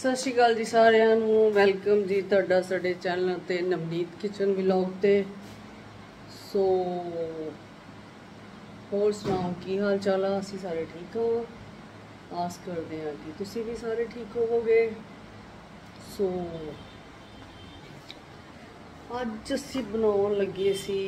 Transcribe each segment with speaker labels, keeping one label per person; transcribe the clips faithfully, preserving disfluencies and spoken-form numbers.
Speaker 1: सत श्री अकाल जी सारिਆਂ ਨੂੰ ਵੈਲਕਮ जी ਤੁਹਾਡਾ ਸਾਡੇ ਚੈਨਲ ਤੇ ਨਵਨੀਤ ਕਿਚਨ ਵਲੌਗ ਤੇ। ਸੋ ਹੋਰ ਸੁਣਾਓ ਕੀ ਹਾਲ ਚਾਲ ਆ? ਅਸੀਂ ਸਾਰੇ ਠੀਕ ਹਾਂ, ਆਸ ਕਰਦੇ ਹਾਂ ਕਿ ਤੁਸੀਂ ਵੀ ਸਾਰੇ ਠੀਕ ਹੋਵੋਗੇ। ਸੋ ਅੱਜ ਅਸੀਂ ਬਣਾਉਣ ਲੱਗੇ ਸੀ,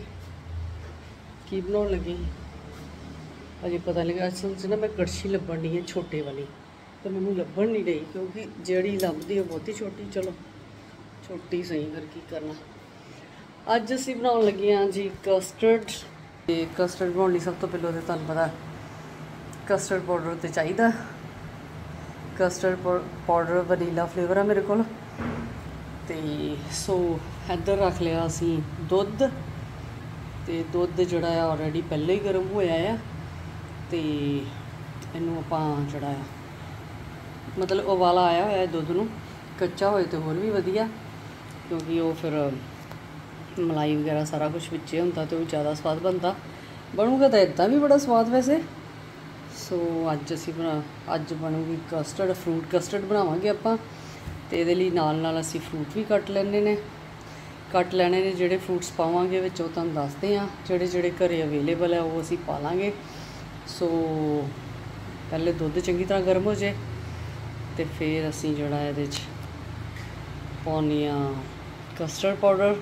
Speaker 1: ਕੀ ਬਣਾਉਣ ਲੱਗੇ अजे पता नहीं। असल च ना मैं कड़छी लभन डी है छोटे वाली, तो मैनू लभन नहीं रही क्योंकि जड़ी लभदी है बहुत ही छोटी। चलो छोटी सही फिर की करना। अज असी बनाउण लगे हाँ जी कस्टर्ड। ते कस्टर्ड बनाने सब तो पहले तो तुहानूं पता कस्टर्ड पाउडर तो चाहिए। कस्टर्ड पाउडर वनीला फ्लेवर है मेरे को। तो सो इधर रख लिया असी दुध। तो दुध जोड़ा है ऑलरेडी पहले ही गर्म होया है। तो इनू आपां जोड़ा मतलब उबाला आया होया दुध नूं। कच्चा होए तो होर भी वधिया, क्योंकि वो फिर मलाई वगैरह सारा कुछ विच्चे हुंदा तो ज़्यादा स्वाद बनता। बनूगा तो इदां भी बड़ा स्वाद वैसे। सो अज असीं बना अज बनूगी कस्टर्ड, फ्रूट कस्टर्ड बनावांगे आपां। तो इहदे लई नाल नाल असीं फ्रूट भी कट लैने ने कट लैने ने जिहड़े फ्रूट्स पावांगे विच ओह तुहानूं दसदे आं। जिहड़े जिहड़े घरे अवेलेबल है वो असीं पा लांगे। सो पहले दुध चंगी तरह गर्म हो जाए तो फिर असी जोड़ा ये पाने कस्टर्ड पाउडर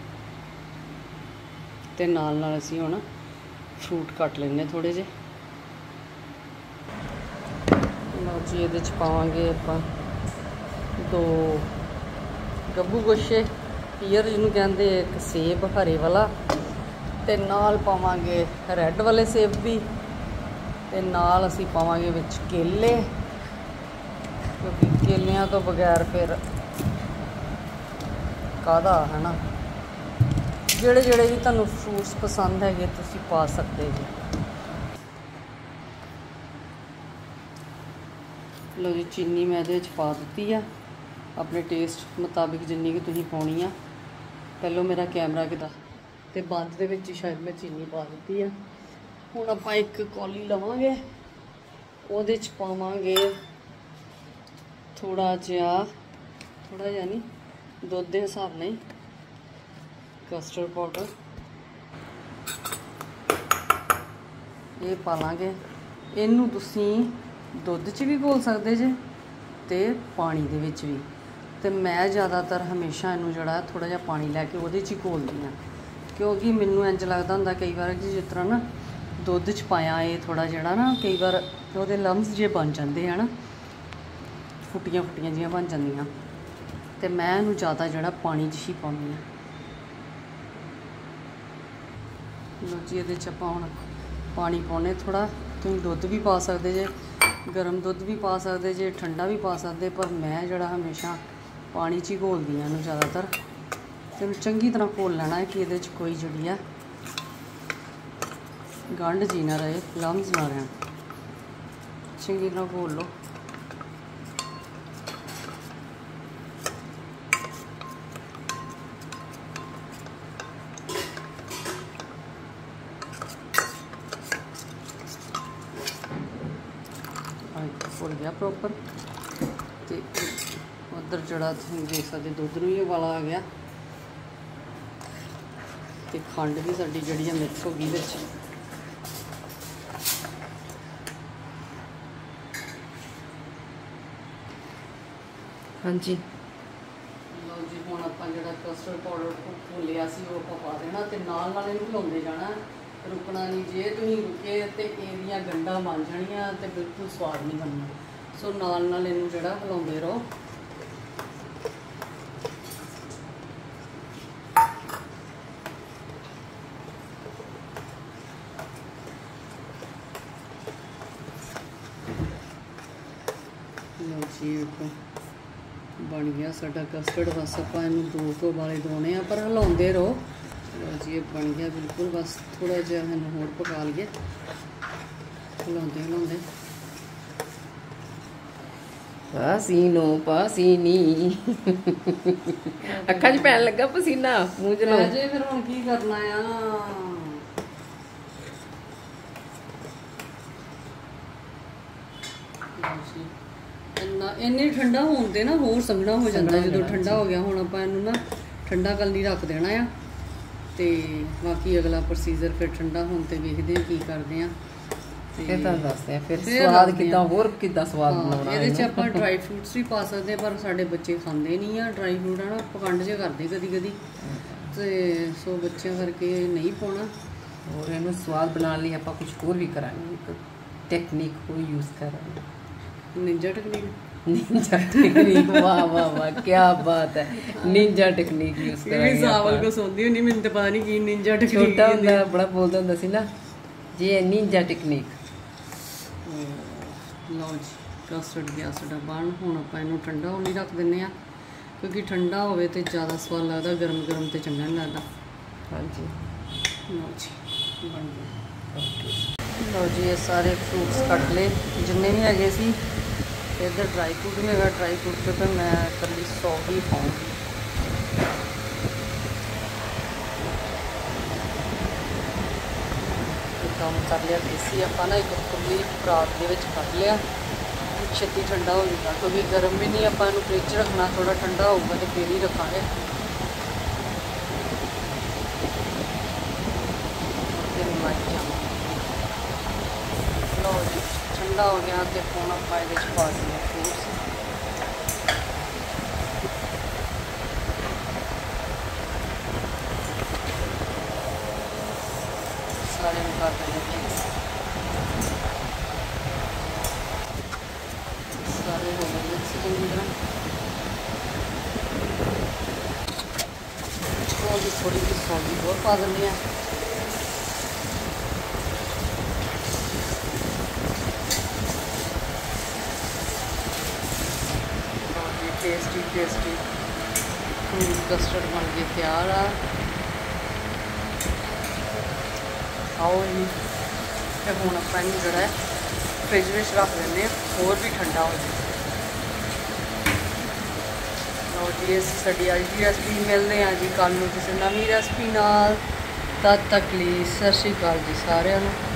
Speaker 1: तो नाल नाल असी हुण फ्रूट कट लेने थोड़े जे। लो जी ये पावांगे आपां दो गब्बू गोशे, पीयर जिन्हों कहते एक सेब हरे वाला, तो नाल पावांगे रैड वाले सेब भी, ते नाल असी पावांगे विच केले, क्योंकि केलियां तो बगैर फिर कादा है ना। जेड़े जेड़े भी तुहानूं फ्रूट्स पसंद है तुसीं पा सकते जी। लो जी चीनी मैं इहदे विच पा दित्ती आ अपने टेस्ट मुताबिक जिन्नी कि तुसीं पाउणी आ। पहलों मेरा कैमरा किदा ते बंद दे विच शायद मैं चीनी पा दित्ती आ। हुण आपां एक कौली लवांगे, उहदे च पावांगे थोड़ा जिहा थोड़ा जिहा नहीं दुध के हिसाब नाल कस्टर्ड पाउडर ये पा लांगे। इनू तुसीं दुध च भी घोल सकदे जे ते पानी दे विच भी। ते मैं ज़्यादातर हमेशा इनू जड़ा थोड़ा जिहा पानी लैके उहदे च ही घोलदी हाँ, क्योंकि मैनू इंज लगदा हुंदा कई बार कि जिस तरह ना दुध च पाया ये थोड़ा जड़ा ना कई बार वो लम्स जे बन जाते हैं ना, फुटियां फुटियां जियां बन जांदियां। तो मैं इनू ज़्यादा जड़ा पानी च ही पाउंदी हाँ। लो जी ये आपां हुण पानी पाने थोड़ा। तुसीं दुध भी पा सकते जे, गर्म दुध भी पा सकते जे, ठंडा भी पा सकते, पर मैं जड़ा हमेशा पानी च ही घोलदी हाँ ज़्यादातर। तो चंगी तरह घोल लेना है कि ये कोई जड़ी है गंढ जी ना रहे, लम्स ना रहन। चंगी तरह घोल लो। घुल गया प्रॉपर। तो उधर जड़ा तुम देख सकते दुध नूं ही उबाला आ गया। तो खंड भी साडी जड़ी मिक्स हो गई विच। हाँ जी लो जी हुण आपां जिहड़ा कस्टर्ड पाउडर घोलिया सी वो आपां पा देना ते नाल नाल इहनूं हिलाउंदे जाना, रुकना नहीं। जे तुसीं रुके ते इहदियां गंढां बन जाणियां ते बिल्कुल स्वाद नहीं बनना। सो नाल नाल इहनूं जिहड़ा हिलाउंदे रहो। लो जी देखो बन गया साडा कस्टर्ड। बस आपां इहनूं दो को उबाले दवाने आ, पर हिलाउंदे रहो। लो जी ये बन गया बिल्कुल। बस थोड़ा जिहा इहनूं होर पका लईए हिलाउंदे हिलाउंदे।
Speaker 2: पसीनो पसीनी अखा च पैन लगा पसीना मूँह च लो
Speaker 1: जे। फिर हुण की करना आ? ਹਾਂ ਇੰਨੇ ਠੰਡਾ ਹੋਣ ਤੇ ਨਾ ਹੋਰ ਸੰਘਣਾ ਹੋ ਜਾਂਦਾ ਜਦੋਂ ਠੰਡਾ ਹੋ ਗਿਆ। ਹੁਣ ਆਪਾਂ ਇਹਨੂੰ ਨਾ ਠੰਡਾ ਕਰਨ ਲਈ ਰੱਖ ਦੇਣਾ ਆ ਤੇ ਬਾਕੀ ਅਗਲਾ ਪ੍ਰੋਸੀਜਰ ਫਿਰ ਠੰਡਾ ਹੋਣ ਤੇ ਵੇਖਦੇ ਆ ਕੀ ਕਰਦੇ ਆ।
Speaker 2: ਫਿਰ ਤਾਂ ਦੱਸਦੇ ਆ ਫਿਰ ਸਵਾਦ ਕਿਦਾਂ ਹੋਰ ਕਿਦਾਂ ਸਵਾਦ ਬਣਾਉਣਾ।
Speaker 1: ਇਹਦੇ 'ਚ ਆਪਾਂ ਡਰਾਈ ਫਰੂਟਸ ਵੀ ਪਾ ਸਕਦੇ ਆ ਪਰ ਸਾਡੇ ਬੱਚੇ ਖਾਂਦੇ ਨਹੀਂ ਆ ਡਰਾਈ ਫਰੂਟ ਹੈ ਨਾ, ਪਖੰਡ ਜਿਹਾ ਕਰਦੇ ਕਦੀ ਕਦੀ ਤੇ ਸੋ ਬੱਚਿਆਂ ਕਰਕੇ ਨਹੀਂ ਪਾਉਣਾ।
Speaker 2: ਹੋਰ ਇਹਨੂੰ ਸਵਾਦ ਬਣਾਉਣ ਲਈ ਆਪਾਂ ਕੁਝ ਹੋਰ ਵੀ ਕਰਾਂਗੇ, ਇੱਕ ਟੈਕਨੀਕ ਹੋਰ ਯੂਜ਼ ਕਰਾਂਗੇ।
Speaker 1: ਨਿੰਜਾ ਟੈਕਨੀਕ
Speaker 2: निंजा टेक्निक वाह वाह वाह क्या बात है। निंजा टेक्निक यूज करांगे
Speaker 1: सावल को सोंदी हुंदी मैनूं ते पता नहीं की निंजा टेक्निक
Speaker 2: छोटा हुंदा बड़ा बोलदा हुंदा सी ना जी निंजा टेक्निक।
Speaker 1: ਲਓ ਜੀ ਕਸਟਰਡ ਗਿਆ ਸਾਡਾ ਬਣ। ਹੁਣ ਆਪਾਂ ਇਹਨੂੰ ਠੰਡਾ ਹੋਣ ਲਈ ਰੱਖ ਦਿੰਦੇ ਆ ਕਿਉਂਕਿ ਠੰਡਾ ਹੋਵੇ ਤੇ ਜ਼ਿਆਦਾ ਸਵਾਦ ਲੱਗਦਾ, ਗਰਮ ਗਰਮ ਤੇ ਚੰਗਾ ਨਹੀਂ ਲੱਗਦਾ।
Speaker 2: ਹਾਂਜੀ
Speaker 1: ਲਓ ਜੀ ਬਣ ਗਿਆ। ਲਓ ਜੀ ਇਹ ਸਾਰੇ ਫਰੂਟਸ ਕੱਟ ਲਏ ਜਿੰਨੇ ਵੀ ਹੈਗੇ ਸੀ। इधर ड्राई फ्रूट भी है, ड्राई फ्रूट पे तो मैं कल सौ ही पाऊँगी। काम कर लिया देसी अपना ना एक खुली परात के कट लिया छेती ठंडा हो जाएगा क्योंकि गर्म भी नहीं अपन फ्रिज रखना, थोड़ा ठंडा होगा तो फिर ही रखांगे। लो जी ठंडा हो गया तो फोन आप पा दिए फ्रूट्स। सारे कर देंगे सारे हो गए मिक्स चंगी तरह। थोड़ी सी सौंगी और पा देंगे। टेस्टी टेस्टी फ्रूट कस्टर्ड बन के तैयार आ। खाओ जी तो हूँ आप जोड़ा है फ्रिज में रख दें होर भी ठंडा हो जाए। लो जी साड़ी अज की रेसिपी मिलते हैं जी कल किसी नवी रेसिपी नाल। तद तक लिए सत श्री अकाल जी सारिਆਂ ਨੂੰ।